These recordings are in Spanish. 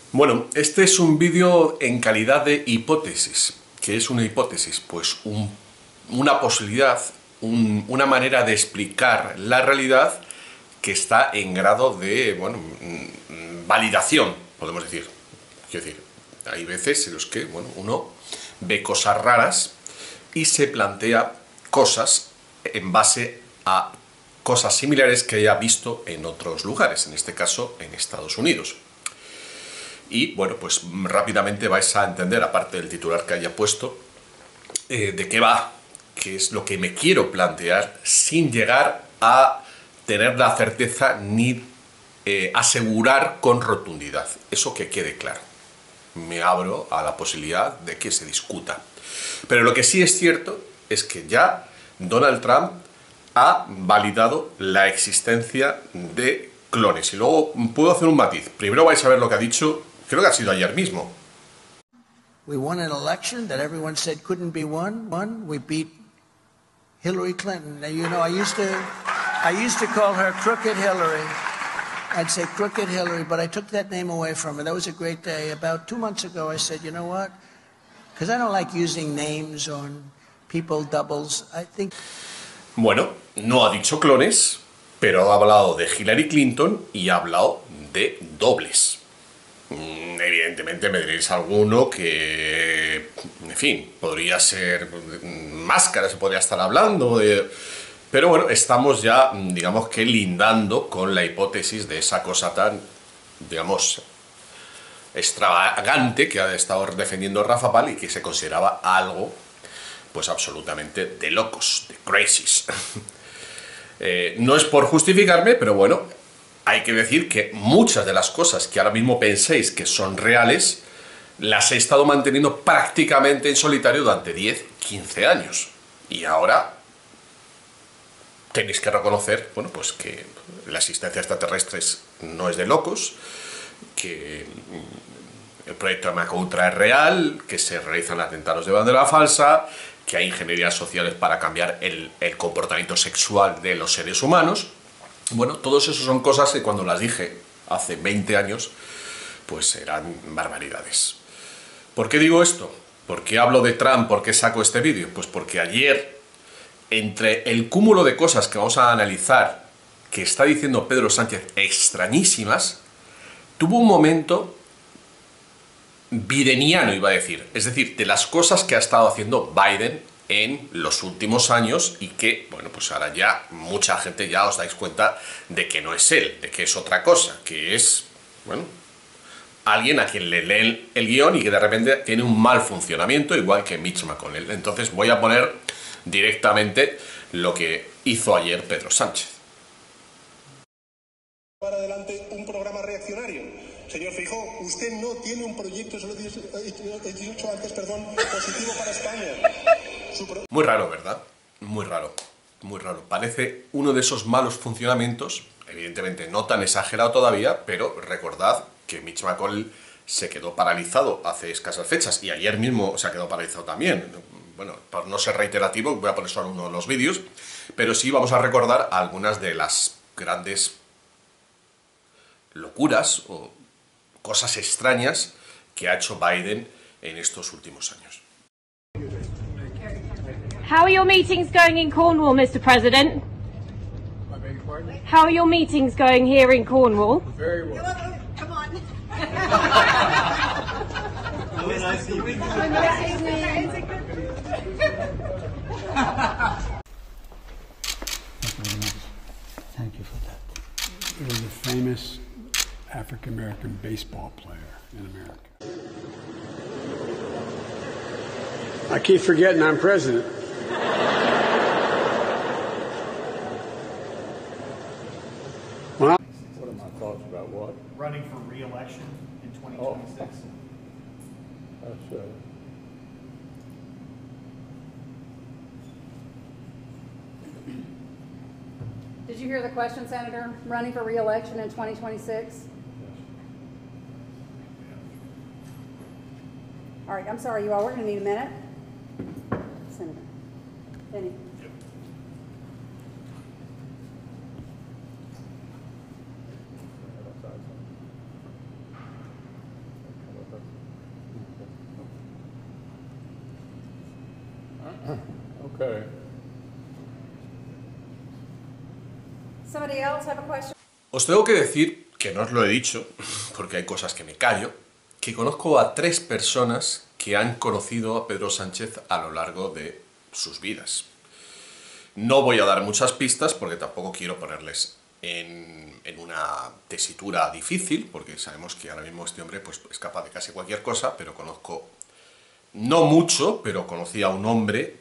Bueno, este es un vídeo en calidad de hipótesis. ¿Qué es una hipótesis? Pues una posibilidad, una manera de explicar la realidad que está en grado de, bueno, validación, podemos decir. Quiero decir, hay veces en los que, bueno, uno ve cosas raras y se plantea cosas en base a cosas similares que haya visto en otros lugares, en este caso en Estados Unidos. Y bueno, pues rápidamente vais a entender, aparte del titular que haya puesto, de qué va, qué es lo que me quiero plantear, sin llegar a tener la certeza ni asegurar con rotundidad. Eso que quede claro. Me abro a la posibilidad de que se discuta. Pero lo que sí es cierto es que ya Donald Trump ha validado la existencia de clones. Y luego puedo hacer un matiz. Primero vais a ver lo que ha dicho, creo que ha sido ayer mismo. We won an election that everyone said couldn't be won. We beat Hillary Clinton. Now, you know, I used to call her Crooked Hillary. I'd say Crooked Hillary, but I took that name away from her. That was a great day. About 2 months ago, I said, you know what? Because I don't like using names on people, doubles. I think... Bueno, no ha dicho clones, pero ha hablado de Hillary Clinton y ha hablado de dobles. Evidentemente me diréis alguno que, en fin, podría ser máscara, se podría estar hablando de... Pero bueno, estamos ya, digamos que lindando con la hipótesis de esa cosa tan, digamos, extravagante que ha estado defendiendo Rafa Pal y que se consideraba algo, pues absolutamente de locos, de crazies. No es por justificarme, pero bueno, hay que decir que muchas de las cosas que ahora mismo penséis que son reales, las he estado manteniendo prácticamente en solitario durante 10, 15 años. Y ahora tenéis que reconocer, bueno, pues que la existencia extraterrestre no es de locos, que el proyecto MKUltra es real, que se realizan atentados de bandera falsa, que hay ingenierías sociales para cambiar el comportamiento sexual de los seres humanos. Bueno, todos esos son cosas que cuando las dije hace 20 años, pues eran barbaridades. ¿Por qué digo esto? ¿Por qué hablo de Trump? ¿Por qué saco este vídeo? Pues porque ayer, entre el cúmulo de cosas que vamos a analizar, que está diciendo Pedro Sánchez extrañísimas, tuvo un momento bideniano, iba a decir. Es decir, de las cosas que ha estado haciendo Biden en los últimos años y que, bueno, pues ahora ya mucha gente ya os dais cuenta de que no es él, de que es otra cosa, que es, bueno, alguien a quien le leen el guión y que de repente tiene un mal funcionamiento, igual que Mitch McConnell. Entonces voy a poner directamente lo que hizo ayer Pedro Sánchez. Para adelante un programa reaccionario. Señor Feijóo, usted no tiene un proyecto, se lo he dicho antes, perdón, positivo para España. Muy raro, ¿verdad? Muy raro, muy raro. Parece uno de esos malos funcionamientos, evidentemente no tan exagerado todavía, pero recordad que Mitch McConnell se quedó paralizado hace escasas fechas y ayer mismo se ha quedado paralizado también. Bueno, por no ser reiterativo, voy a poner solo uno de los vídeos, pero sí vamos a recordar algunas de las grandes locuras o cosas extrañas que ha hecho Biden en estos últimos años. How are your meetings going in Cornwall, Mr. President? How are your meetings going here in Cornwall? Very well. Come on. Nice evening. Thank you for that. He was a famous African-American baseball player in America. I keep forgetting I'm president. What are my thoughts about what? Running for re-election in 2026. That's Did you hear the question, Senator? Running for re-election in 2026? All right, I'm sorry, you all. We're going to need a minute. Senator. Benny. Okay. Somebody else have a question? Os tengo que decir, que no os lo he dicho, porque hay cosas que me callo, que conozco a 3 personas que han conocido a Pedro Sánchez a lo largo de sus vidas. No voy a dar muchas pistas porque tampoco quiero ponerles en una tesitura difícil, porque sabemos que ahora mismo este hombre pues, es capaz de casi cualquier cosa, pero conozco, no mucho, pero conocí a un hombre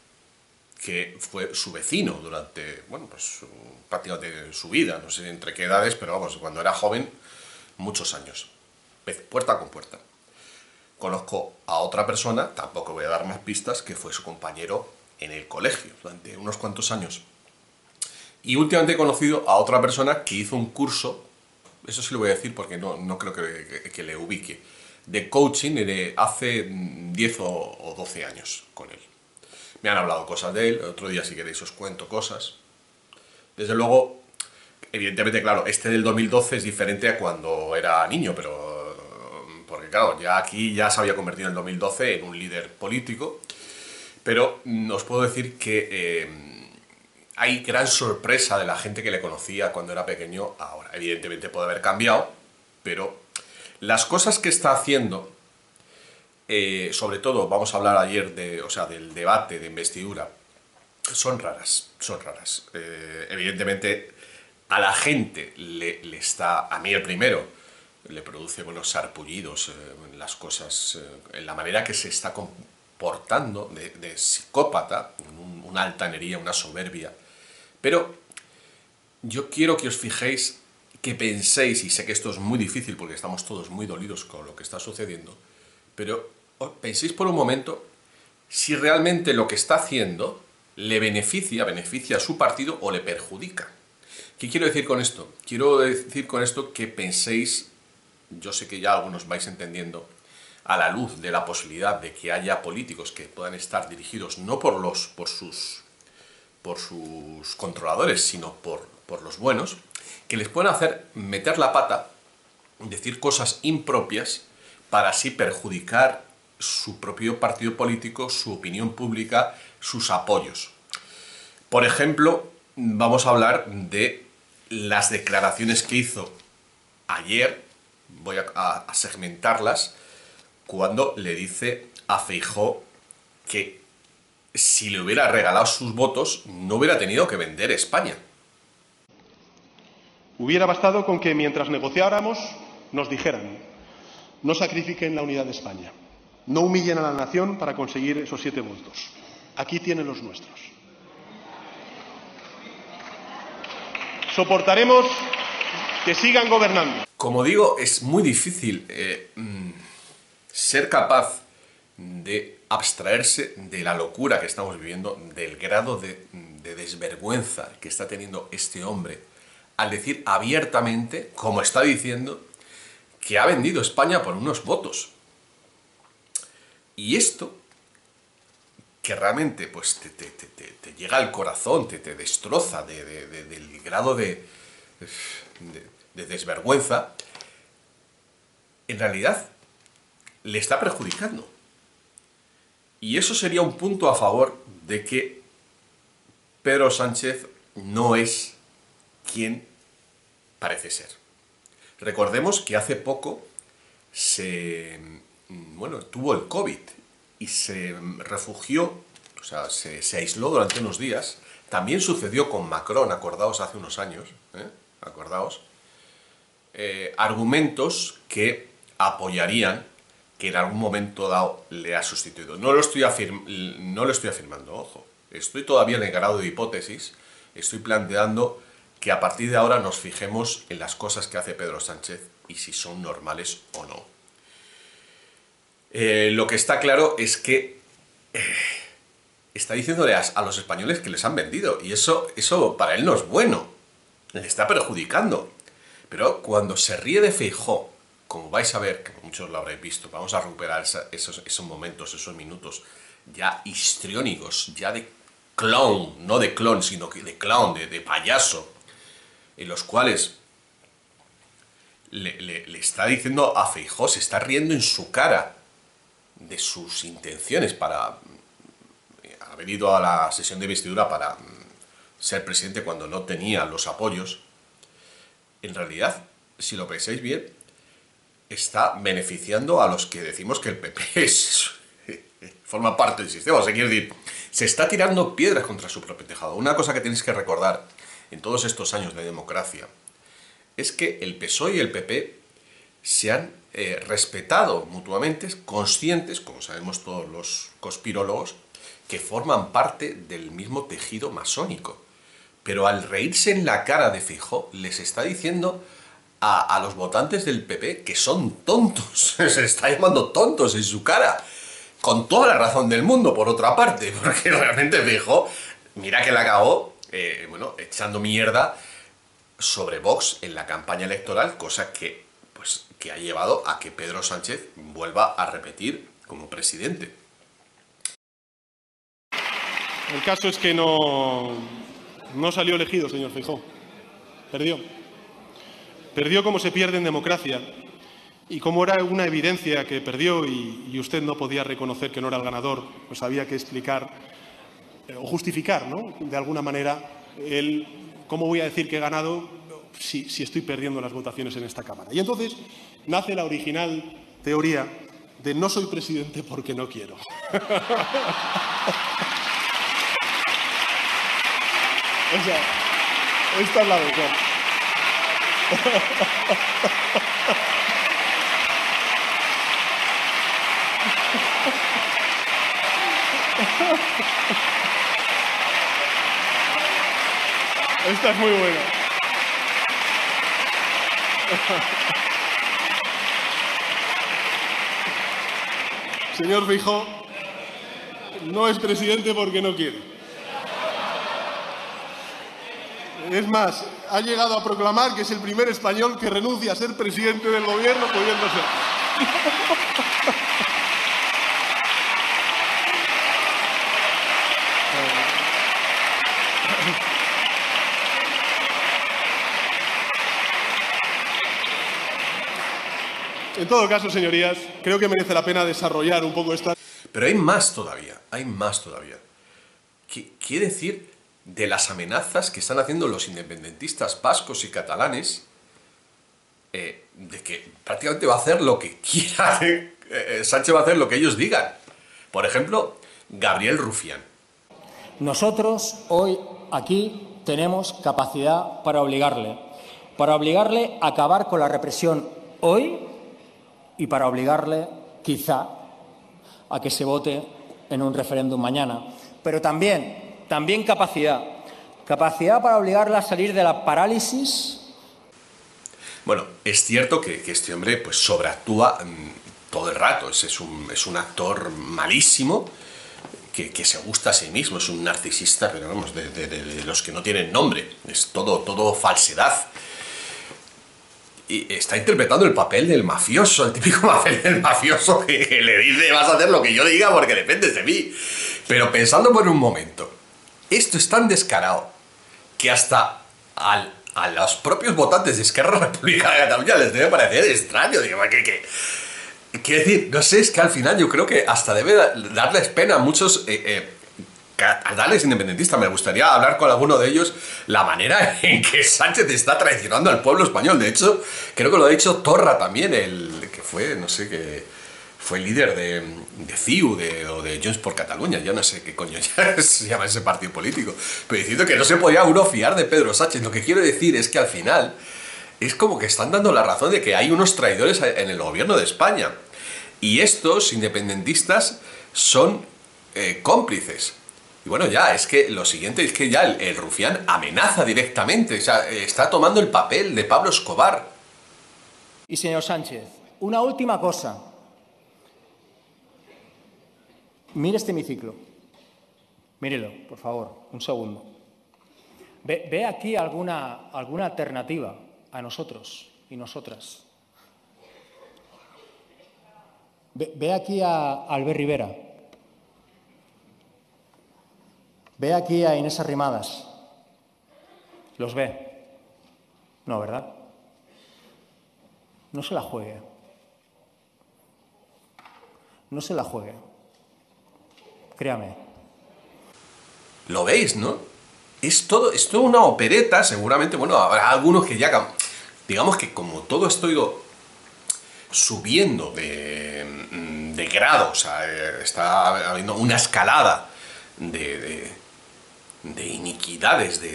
que fue su vecino durante, bueno, pues prácticamente su vida, no sé entre qué edades, pero vamos, cuando era joven, muchos años, puerta con puerta. Conozco a otra persona, tampoco voy a dar más pistas, que fue su compañero en el colegio durante unos cuantos años. Y últimamente he conocido a otra persona que hizo un curso, eso sí lo voy a decir porque no creo que le ubique, de coaching hace 10 o 12 años con él. Me han hablado cosas de él, otro día si queréis os cuento cosas. Desde luego, evidentemente, claro, este del 2012 es diferente a cuando era niño, pero porque claro, ya aquí ya se había convertido en el 2012 en un líder político, pero os puedo decir que hay gran sorpresa de la gente que le conocía cuando era pequeño ahora. Evidentemente puede haber cambiado, pero las cosas que está haciendo, sobre todo, vamos a hablar ayer del debate de investidura, son raras, son raras. Evidentemente a la gente le está, a mí el primero, le produce buenos sarpullidos en las cosas, en la manera que se está comportando de psicópata, una altanería, una soberbia. Pero yo quiero que os fijéis, que penséis, y sé que esto es muy difícil porque estamos todos muy dolidos con lo que está sucediendo, pero penséis por un momento si realmente lo que está haciendo le beneficia a su partido o le perjudica. ¿Qué quiero decir con esto? Quiero decir con esto que penséis, yo sé que ya algunos vais entendiendo, a la luz de la posibilidad de que haya políticos que puedan estar dirigidos no por sus controladores, sino por los buenos, que les pueden hacer meter la pata, decir cosas impropias, para así perjudicar su propio partido político, su opinión pública, sus apoyos. Por ejemplo, vamos a hablar de las declaraciones que hizo ayer, voy a segmentarlas, cuando le dice a Feijóo que si le hubiera regalado sus votos, no hubiera tenido que vender España. Hubiera bastado con que mientras negociáramos nos dijeran: no sacrifiquen la unidad de España, no humillen a la nación para conseguir esos 7 votos. Aquí tienen los nuestros. Soportaremos que sigan gobernando. Como digo, es muy difícil ser capaz de abstraerse de la locura que estamos viviendo, del grado de desvergüenza que está teniendo este hombre al decir abiertamente, como está diciendo, que ha vendido España por unos votos. Y esto, que realmente pues, te llega al corazón, te destroza del grado de desvergüenza, en realidad le está perjudicando. Y eso sería un punto a favor de que Pedro Sánchez no es quien parece ser. Recordemos que hace poco tuvo el COVID y se refugió, o sea, se aisló durante unos días. También sucedió con Macron, acordaos, hace unos años, acordaos, argumentos que apoyarían que en algún momento dado le ha sustituido. No lo estoy afirmando, ojo. Estoy todavía en el grado de hipótesis, estoy planteando que a partir de ahora nos fijemos en las cosas que hace Pedro Sánchez y si son normales o no. Lo que está claro es que está diciéndole a los españoles que les han vendido, y eso para él no es bueno, le está perjudicando. Pero cuando se ríe de Feijóo, como vais a ver, que muchos lo habréis visto, vamos a recuperar esos momentos, esos minutos ya histriónicos, ya de clown, no de clon, sino que de clown, de payaso, en los cuales le está diciendo a Feijóo, se está riendo en su cara de sus intenciones para, haber ido a la sesión de investidura para ser presidente cuando no tenía los apoyos, en realidad, si lo pensáis bien, está beneficiando a los que decimos que el PP forma parte del sistema. O sea, quiero decir, se está tirando piedras contra su propio tejado. Una cosa que tenéis que recordar en todos estos años de democracia es que el PSOE y el PP se han respetado mutuamente, conscientes, como sabemos todos los conspirólogos, que forman parte del mismo tejido masónico. Pero al reírse en la cara de Feijóo, les está diciendo a los votantes del PP que son tontos. Se les está llamando tontos en su cara. Con toda la razón del mundo, por otra parte, porque realmente Feijóo, mira que la acabó, echando mierda sobre Vox en la campaña electoral, cosa que ha llevado a que Pedro Sánchez vuelva a repetir como presidente. El caso es que no salió elegido, señor Feijóo. Perdió. Perdió como se pierde en democracia. Y como era una evidencia que perdió y usted no podía reconocer que no era el ganador, pues había que explicar o justificar, ¿no?, de alguna manera, cómo voy a decir que he ganado si estoy perdiendo las votaciones en esta Cámara. Y entonces nace la original teoría de no soy presidente porque no quiero. O sea, esta es la verdad. Esta es muy buena. Señor Feijóo, no es presidente porque no quiere. Es más, ha llegado a proclamar que es el primer español que renuncia a ser presidente del gobierno pudiendo ser. En todo caso, señorías, creo que merece la pena desarrollar un poco esta... Pero hay más todavía, hay más todavía. ¿Qué quiere decir de las amenazas que están haciendo los independentistas vascos y catalanes de que prácticamente va a hacer lo que quiera, Sánchez va a hacer lo que ellos digan? Por ejemplo, Gabriel Rufián. Nosotros hoy aquí tenemos capacidad para obligarle a acabar con la represión hoy y para obligarle, quizá, a que se vote en un referéndum mañana. Pero también capacidad para obligarle a salir de la parálisis. Bueno, es cierto que este hombre pues sobreactúa todo el rato, es un actor malísimo, que se gusta a sí mismo, es un narcisista, pero vamos, de los que no tienen nombre, es todo falsedad. Y está interpretando el papel del mafioso, el típico papel del mafioso que le dice vas a hacer lo que yo diga porque dependes de mí. Pero pensando por un momento, esto es tan descarado que hasta a los propios votantes de Esquerra Republicana de Cataluña les debe parecer extraño. Digo, quiero decir, no sé, es que al final yo creo que hasta debe darles pena a muchos catalanes independentistas. Me gustaría hablar con alguno de ellos la manera en que Sánchez está traicionando al pueblo español. De hecho, creo que lo ha dicho Torra también, el que fue, no sé, que fue líder de CiU o de Junts por Catalunya. Yo no sé qué coño ya se llama ese partido político, pero diciendo que no se podía uno fiar de Pedro Sánchez. Lo que quiero decir es que al final es como que están dando la razón de que hay unos traidores en el gobierno de España. Y estos independentistas son cómplices. Y bueno, ya, es que lo siguiente es que ya el Rufián amenaza directamente, o sea, está tomando el papel de Pablo Escobar. Y señor Sánchez, una última cosa. Mire este hemiciclo. Mírelo, por favor, un segundo. ¿Ve aquí alguna alternativa a nosotros y nosotras? Ve aquí a Albert Rivera. Ve aquí a Inés Arrimadas. ¿Los ve? No, ¿verdad? No se la juegue. No se la juegue. Créame. Lo veis, ¿no? Es todo una opereta, seguramente. Bueno, habrá algunos que ya... Digamos que como todo esto ha ido subiendo de grado, o sea, está habiendo una escalada de iniquidades,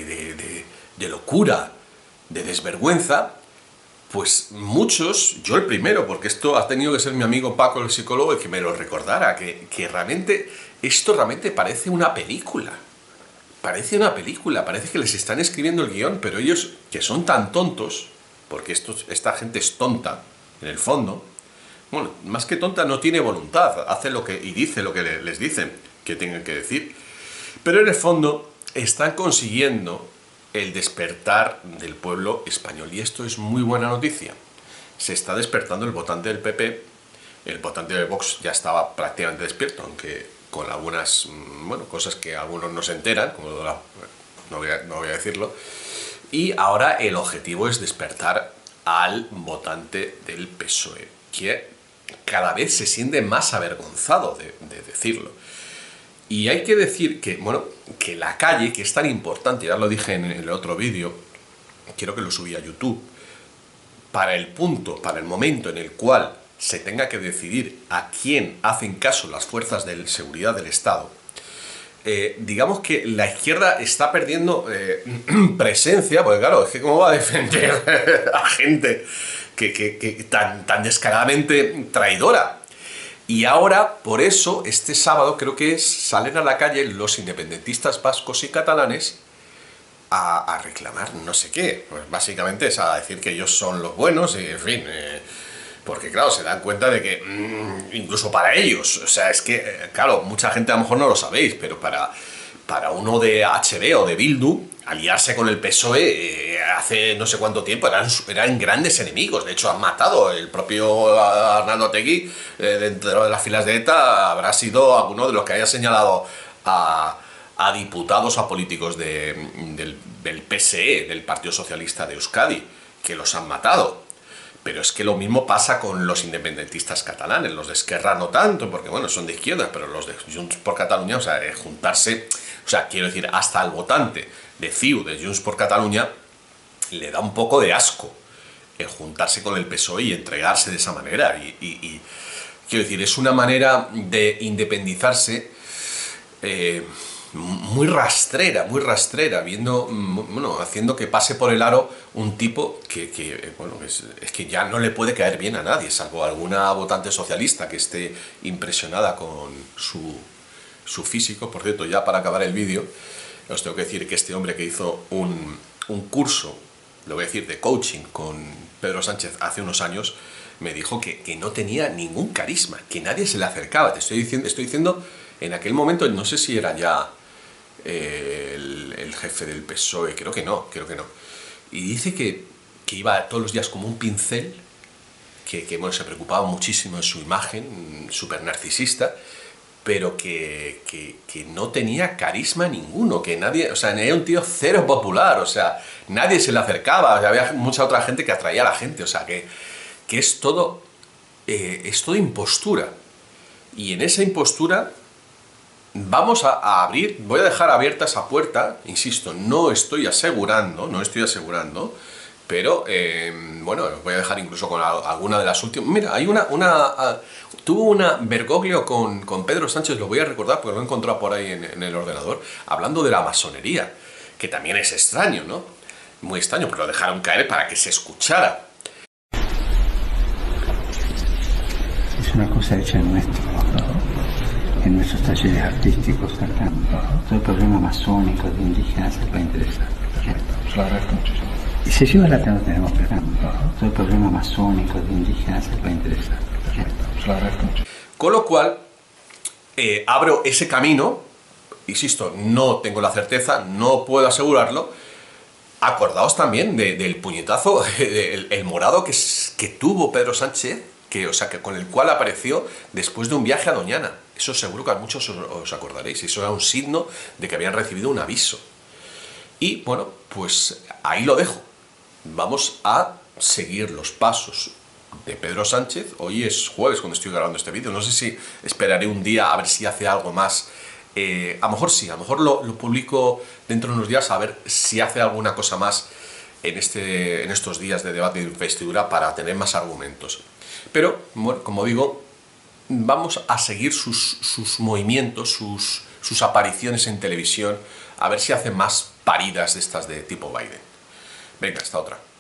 de locura, de desvergüenza, pues muchos, yo el primero, porque esto ha tenido que ser mi amigo Paco, el psicólogo, el que me lo recordara, que realmente, esto realmente parece una película. Parece una película, parece que les están escribiendo el guión, pero ellos, que son tan tontos, porque esta gente es tonta, en el fondo, bueno, más que tonta, no tiene voluntad, hace lo que, y dice lo que les dicen que tengan que decir, pero en el fondo están consiguiendo el despertar del pueblo español, y esto es muy buena noticia. Se está despertando el votante del PP, el votante de Vox ya estaba prácticamente despierto, aunque con algunas, bueno, cosas que algunos no se enteran, como no voy a decirlo, y ahora el objetivo es despertar al votante del PSOE, que cada vez se siente más avergonzado de decirlo. Y hay que decir que, bueno, que la calle, que es tan importante, ya lo dije en el otro vídeo, quiero que lo subí a YouTube, para el momento en el cual se tenga que decidir a quién hacen caso las fuerzas de seguridad del Estado, digamos que la izquierda está perdiendo presencia, porque claro, es que cómo va a defender a gente que tan descaradamente traidora. Y ahora, por eso, este sábado creo que salen a la calle los independentistas vascos y catalanes a reclamar no sé qué. Pues básicamente es a decir que ellos son los buenos y, en fin, porque claro, se dan cuenta de que incluso para ellos, o sea, es que, claro, mucha gente a lo mejor no lo sabéis, pero para uno de HB o de Bildu, aliarse con el PSOE hace no sé cuánto tiempo eran grandes enemigos. De hecho, han matado el propio Arnaldo Otegi dentro de las filas de ETA. Habrá sido alguno de los que haya señalado a diputados, a políticos del PSE, del Partido Socialista de Euskadi, que los han matado. Pero es que lo mismo pasa con los independentistas catalanes. Los de Esquerra no tanto, porque bueno, son de izquierda, pero los de Junts por Catalunya, o sea, juntarse, o sea, quiero decir, hasta el votante de CiU, de Junts por Catalunya, le da un poco de asco el juntarse con el PSOE y entregarse de esa manera. Y quiero decir, es una manera de independizarse muy rastrera, viendo, bueno, haciendo que pase por el aro un tipo que bueno, es que ya no le puede caer bien a nadie, salvo alguna votante socialista que esté impresionada con su físico. Por cierto, ya para acabar el vídeo, os tengo que decir que este hombre que hizo un curso, lo voy a decir, de coaching con Pedro Sánchez hace unos años, me dijo que no tenía ningún carisma, que nadie se le acercaba. Te estoy diciendo, en aquel momento, no sé si era ya el jefe del PSOE, creo que no. Y dice que iba todos los días como un pincel, que bueno, se preocupaba muchísimo de su imagen, súper narcisista, pero que no tenía carisma ninguno, que nadie, o sea, era un tío cero popular, o sea, nadie se le acercaba, o sea, había mucha otra gente que atraía a la gente, o sea, que es todo impostura. Y en esa impostura vamos a abrir, voy a dejar abierta esa puerta, insisto, no estoy asegurando, pero bueno, os voy a dejar incluso con alguna de las últimas. Mira, hay tuvo una Bergoglio con Pedro Sánchez, lo voy a recordar porque lo he encontrado por ahí en el ordenador, hablando de la masonería, que también es extraño, ¿no? Muy extraño, pero lo dejaron caer para que se escuchara. Es una cosa hecha en nuestros talleres artísticos acá. Todo el problema masónico de indígenas les va a interesar. Lo agradezco muchísimo. Y se lleva la que no tenemos acá. Todo el problema masónico de indígenas les va a interesar. Lo agradezco mucho. Con lo cual, abro ese camino, insisto, no tengo la certeza, no puedo asegurarlo. Acordaos también del puñetazo, el morado que tuvo Pedro Sánchez, con el cual apareció después de un viaje a Doñana. Eso seguro que a muchos os acordaréis. Eso era un signo de que habían recibido un aviso. Y bueno, pues ahí lo dejo. Vamos a seguir los pasos de Pedro Sánchez. Hoy es jueves cuando estoy grabando este vídeo. No sé si esperaré un día a ver si hace algo más A lo mejor sí, a lo mejor lo publico dentro de unos días a ver si hace alguna cosa más en estos días de debate de investidura para tener más argumentos. Pero, bueno, como digo, vamos a seguir sus movimientos, sus apariciones en televisión, a ver si hace más paridas de estas de tipo Biden. Venga, hasta otra.